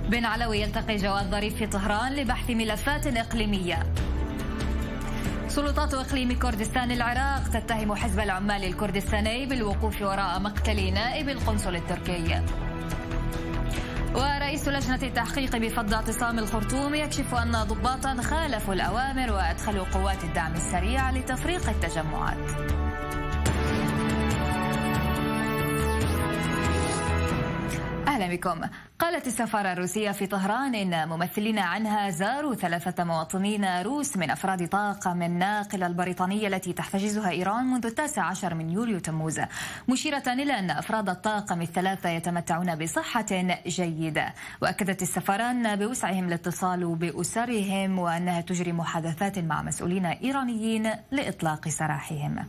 بن علوي يلتقي جواد ظريف في طهران لبحث ملفات إقليمية. سلطات إقليم كردستان العراق تتهم حزب العمال الكردستاني بالوقوف وراء مقتل نائب القنصل التركي. ورئيس لجنة التحقيق بفض اعتصام الخرطوم يكشف أن ضباطا خالفوا الأوامر وأدخلوا قوات الدعم السريع لتفريق التجمعات. أهلا بكم. قالت السفارة الروسية في طهران إن ممثلين عنها زاروا 3 مواطنين روس من أفراد طاقم الناقلة البريطانية التي تحتجزها إيران منذ 19 من يوليو تموز، مشيرة إلى أن أفراد الطاقم ال3 يتمتعون بصحة جيدة. وأكدت السفارة أن بوسعهم الاتصال بأسرهم وأنها تجري محادثات مع مسؤولين إيرانيين لإطلاق سراحهم.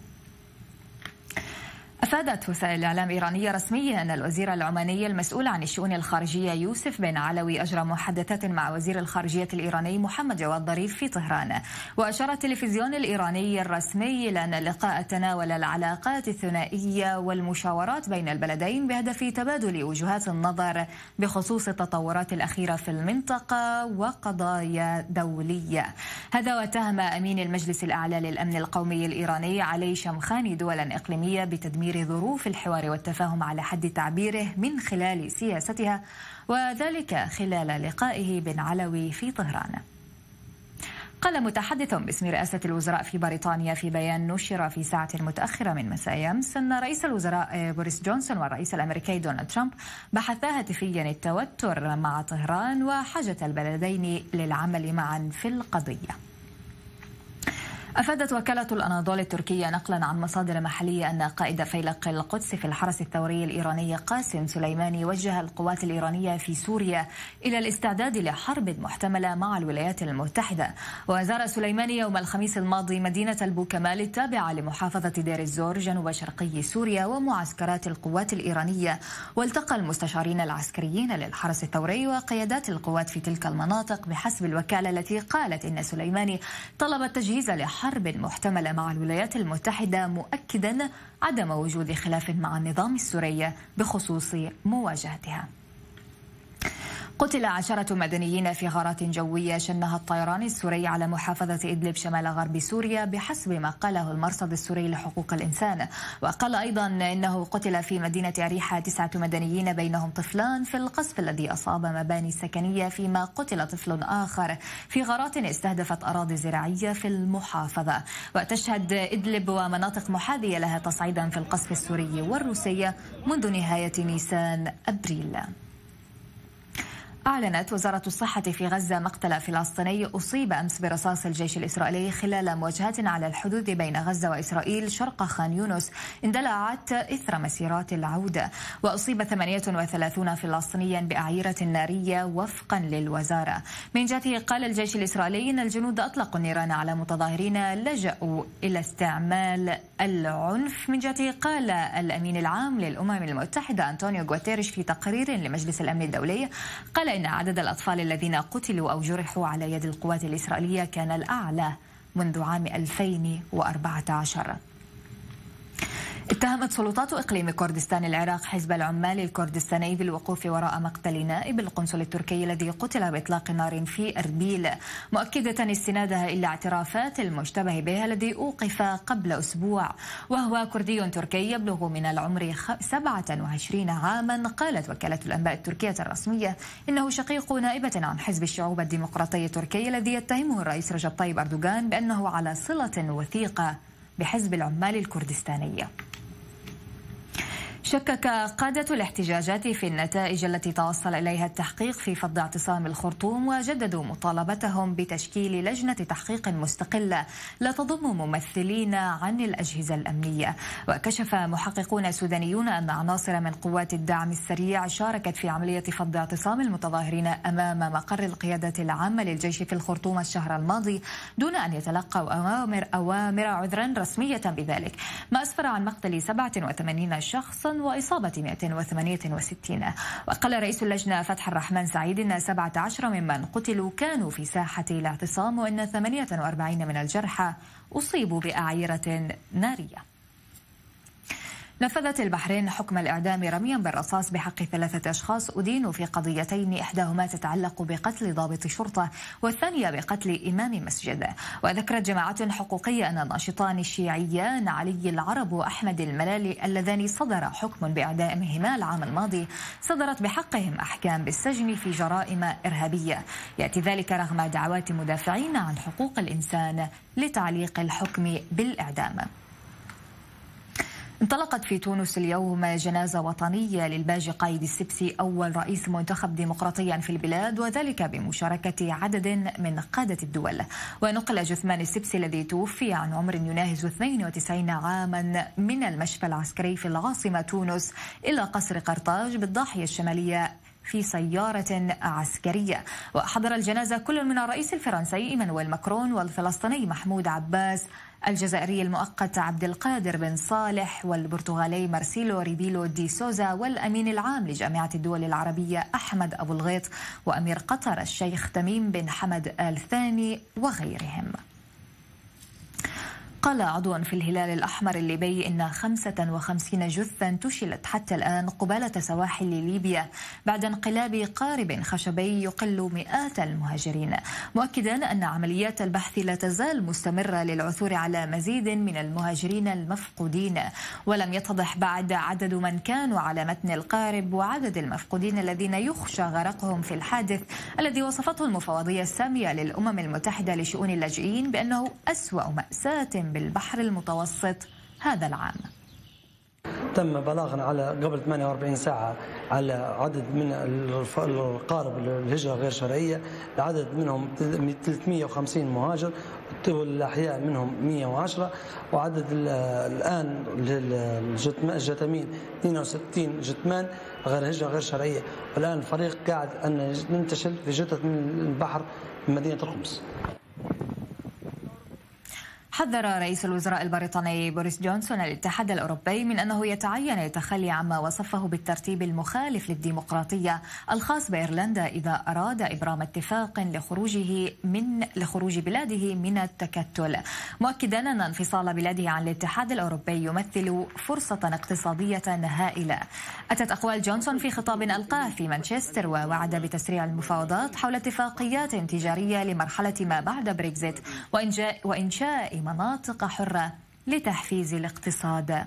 أفادت وسائل الإعلام الإيرانية رسميا أن الوزير العماني المسؤول عن الشؤون الخارجية يوسف بن علوي أجرى محادثات مع وزير الخارجية الإيراني محمد جواد ظريف في طهران. وأشار التلفزيون الإيراني الرسمي إلى أن اللقاء تناول العلاقات الثنائية والمشاورات بين البلدين بهدف تبادل وجهات النظر بخصوص التطورات الأخيرة في المنطقة وقضايا دولية. هذا واتهم أمين المجلس الأعلى للأمن القومي الإيراني علي شمخاني دولا إقليمية بتدمير ظروف الحوار والتفاهم على حد تعبيره من خلال سياستها، وذلك خلال لقائه بن علوي في طهران. قال متحدث باسم رئاسة الوزراء في بريطانيا في بيان نشر في ساعة متأخرة من مساء أمس أن رئيس الوزراء بوريس جونسون والرئيس الأمريكي دونالد ترامب بحثا هاتفيا التوتر مع طهران وحاجة البلدين للعمل معا في القضية. أفادت وكالة الأناضول التركية نقلا عن مصادر محلية أن قائد فيلق القدس في الحرس الثوري الإيراني قاسم سليماني وجه القوات الإيرانية في سوريا إلى الاستعداد لحرب محتملة مع الولايات المتحدة. وزار سليماني يوم الخميس الماضي مدينة البوكمال التابعة لمحافظة دير الزور جنوب شرقي سوريا ومعسكرات القوات الإيرانية، والتقى المستشارين العسكريين للحرس الثوري وقيادات القوات في تلك المناطق بحسب الوكالة التي قالت إن سليماني طلب التجهيز حرب محتملة مع الولايات المتحدة، مؤكدا عدم وجود خلاف مع النظام السوري بخصوص مواجهتها. قتل 10 مدنيين في غارات جوية شنها الطيران السوري على محافظة إدلب شمال غرب سوريا بحسب ما قاله المرصد السوري لحقوق الإنسان. وقال أيضا إنه قتل في مدينة عريحة 9 مدنيين بينهم طفلان في القصف الذي أصاب مباني سكنية، فيما قتل طفل آخر في غارات استهدفت أراضي زراعية في المحافظة. وتشهد إدلب ومناطق محاذية لها تصعيدا في القصف السوري والروسي منذ نهاية نيسان أبريل. أعلنت وزارة الصحة في غزة مقتل فلسطيني أصيب أمس برصاص الجيش الإسرائيلي خلال مواجهات على الحدود بين غزة وإسرائيل شرق خان يونس اندلعت إثر مسيرات العودة. وأصيب 38 فلسطينيا بأعيرة نارية وفقا للوزارة. من جهته قال الجيش الإسرائيلي إن الجنود أطلقوا النيران على متظاهرين لجأوا إلى استعمال العنف. من جهته قال الأمين العام للأمم المتحدة أنطونيو غوتيريش في تقرير لمجلس الأمن الدولي قال إن عدد الأطفال الذين قتلوا أو جرحوا على يد القوات الإسرائيلية كان الأعلى منذ عام 2014. اتهمت سلطات إقليم كردستان العراق حزب العمال الكردستاني بالوقوف وراء مقتل نائب القنصل التركي الذي قتل بإطلاق نار في أربيل، مؤكدة استنادها إلى اعترافات المشتبه به الذي أوقف قبل أسبوع، وهو كردي تركي يبلغ من العمر 27 عاما. قالت وكالة الأنباء التركية الرسمية إنه شقيق نائبة عن حزب الشعوب الديمقراطي التركي الذي يتهمه الرئيس رجب طيب أردوغان بأنه على صلة وثيقة بحزب العمال الكردستاني. شكك قادة الاحتجاجات في النتائج التي توصل إليها التحقيق في فض اعتصام الخرطوم، وجددوا مطالبتهم بتشكيل لجنة تحقيق مستقلة لا تضم ممثلين عن الأجهزة الأمنية. وكشف محققون سودانيون أن عناصر من قوات الدعم السريع شاركت في عملية فض اعتصام المتظاهرين أمام مقر القيادة العامة للجيش في الخرطوم الشهر الماضي دون أن يتلقوا أوامر رسمية بذلك، ما أسفر عن مقتل 87 شخصا وإصابة 168. وقال رئيس اللجنة فتح الرحمن سعيد إن 17 ممن قتلوا كانوا في ساحة الاعتصام، وإن 48 من الجرحى أصيبوا بأعيرة نارية. نفذت البحرين حكم الإعدام رميا بالرصاص بحق 3 أشخاص أدينوا في قضيتين، إحداهما تتعلق بقتل ضابط شرطة والثانية بقتل إمام مسجد. وذكرت جماعات حقوقية أن الناشطان الشيعيان علي العرب وأحمد الملالي اللذان صدر حكم بإعدامهما العام الماضي صدرت بحقهم أحكام بالسجن في جرائم إرهابية، يأتي ذلك رغم دعوات مدافعين عن حقوق الإنسان لتعليق الحكم بالإعدام. انطلقت في تونس اليوم جنازة وطنية للباجي قايد السبسي أول رئيس منتخب ديمقراطيا في البلاد، وذلك بمشاركة عدد من قادة الدول. ونقل جثمان السبسي الذي توفي عن عمر يناهز 92 عاما من المشفى العسكري في العاصمة تونس إلى قصر قرطاج بالضاحية الشمالية في سيارة عسكرية. وحضر الجنازة كل من الرئيس الفرنسي إيمانويل ماكرون والفلسطيني محمود عباس، الجزائري المؤقت عبد القادر بن صالح، والبرتغالي مارسيلو ريبيلو دي سوزا، والأمين العام لجامعة الدول العربية أحمد أبو الغيط، وأمير قطر الشيخ تميم بن حمد آل ثاني وغيرهم. قال عضو في الهلال الأحمر الليبي إن 55 جثة انتشلت حتى الآن قبالة سواحل ليبيا بعد انقلاب قارب خشبي يقل مئات المهاجرين، مؤكدا أن عمليات البحث لا تزال مستمرة للعثور على مزيد من المهاجرين المفقودين، ولم يتضح بعد عدد من كانوا على متن القارب وعدد المفقودين الذين يخشى غرقهم في الحادث الذي وصفته المفوضية السامية للأمم المتحدة لشؤون اللاجئين بأنه أسوأ مأساة بالبحر المتوسط هذا العام. تم بلاغنا على قبل 48 ساعة على عدد من القارب الهجرة غير شرعية، العدد منهم 350 مهاجر، والأحياء منهم 110، وعدد الآن الجثامين 62 جثمان غير هجرة غير شرعية، والآن الفريق قاعد أن ننتشل في جثث من البحر من مدينة القدس. حذر رئيس الوزراء البريطاني بوريس جونسون الاتحاد الأوروبي من أنه يتعين التخلي عما وصفه بالترتيب المخالف للديمقراطية الخاص بإيرلندا إذا أراد إبرام اتفاق لخروج بلاده من التكتل، مؤكدا أن انفصال بلاده عن الاتحاد الأوروبي يمثل فرصة اقتصادية هائلة. أتت أقوال جونسون في خطاب ألقاه في مانشستر، ووعد بتسريع المفاوضات حول اتفاقيات تجارية لمرحلة ما بعد بريكزيت وإنشاء مناطق حرة لتحفيز الاقتصاد.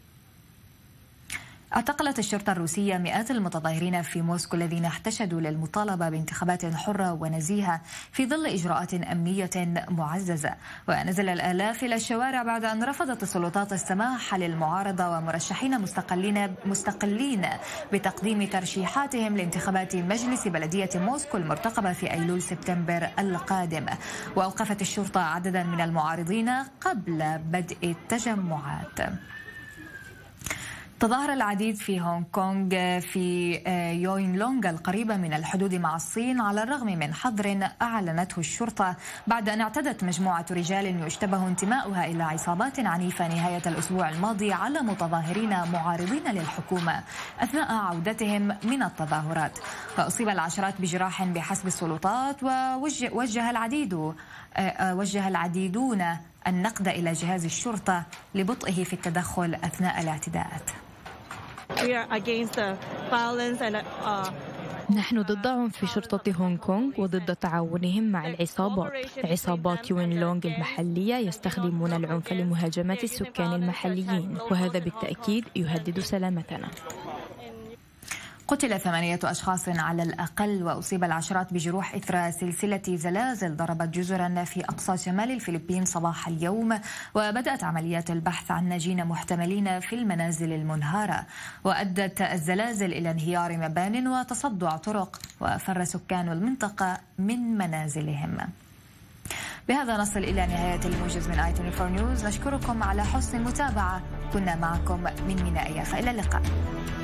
اعتقلت الشرطة الروسية مئات المتظاهرين في موسكو الذين احتشدوا للمطالبة بانتخابات حرة ونزيهة في ظل إجراءات أمنية معززة، ونزل الآلاف إلى الشوارع بعد أن رفضت السلطات السماح للمعارضة ومرشحين مستقلين بتقديم ترشيحاتهم لانتخابات مجلس بلدية موسكو المرتقبة في أيلول سبتمبر القادم. وأوقفت الشرطة عددا من المعارضين قبل بدء التجمعات. تظاهر العديد في هونغ كونغ في يوينلونغ القريبة من الحدود مع الصين على الرغم من حظر أعلنته الشرطة بعد أن اعتدت مجموعة رجال يشتبه انتماؤها إلى عصابات عنيفة نهاية الأسبوع الماضي على متظاهرين معارضين للحكومة أثناء عودتهم من التظاهرات، فأصيب العشرات بجراح بحسب السلطات، ووجه العديدون النقد إلى جهاز الشرطة لبطئه في التدخل أثناء الاعتداءات. نحن ضد عنف في شرطة هونغ كونغ وضد تعاونهم مع العصابات. عصابات يوينلونغ المحلية يستخدمون العنف لمهاجمة السكان المحليين، وهذا بالتأكيد يهدد سلامتنا. قتل 8 أشخاص على الأقل وأصيب العشرات بجروح إثر سلسلة زلازل ضربت جزرا في أقصى شمال الفلبين صباح اليوم، وبدأت عمليات البحث عن ناجين محتملين في المنازل المنهارة، وأدت الزلازل إلى انهيار مبان وتصدع طرق، وفر سكان المنطقة من منازلهم. بهذا نصل إلى نهاية الموجز من i24 نيوز. نشكركم على حسن المتابعة، كنا معكم من ميناء يافا، إلى اللقاء.